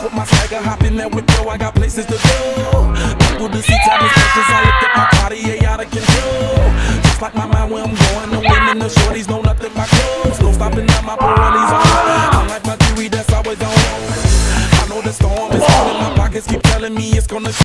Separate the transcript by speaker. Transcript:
Speaker 1: with my swagger, hop in that whip, yo, I got places to go. People to see time inspections, I looked at my Cartier out of control. Just like my mind where I'm going, the women, the shorties know nothing but clothes. No stopping at my Pirelli's on. I like my jewelry that's always on. I know the storm is coming, my pockets keep telling me it's gonna